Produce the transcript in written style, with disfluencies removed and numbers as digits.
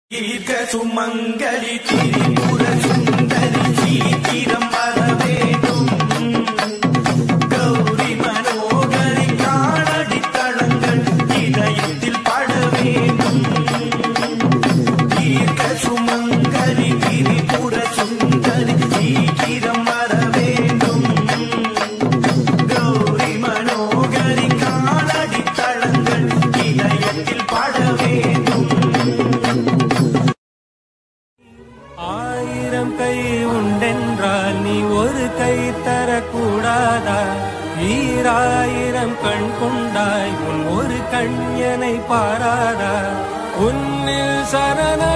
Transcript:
தீர்க்க சுமங்கலி திரிபுர சுந்தரி சீக்கிரம் வர வேண்டும். கௌரி மனோகரி காலடி தளங்கள் இதயத்தில் பட வேண்டும். தீர்க்க சுமங்கலி திரிபுர சுந்தரி சீக்கிரம் வர வேண்டும். கௌரி மனோகரி காலடி தளங்கள் இதயத்தில் பட வேண்டும். ஆயிரம் கை உண்டென்றால் நீ ஒரு கை தரக்கூடாதா? ஈராயிரம் கண் கொண்டாய் உன் ஒரு கண்யனை பாராதா? உன்னில் சரண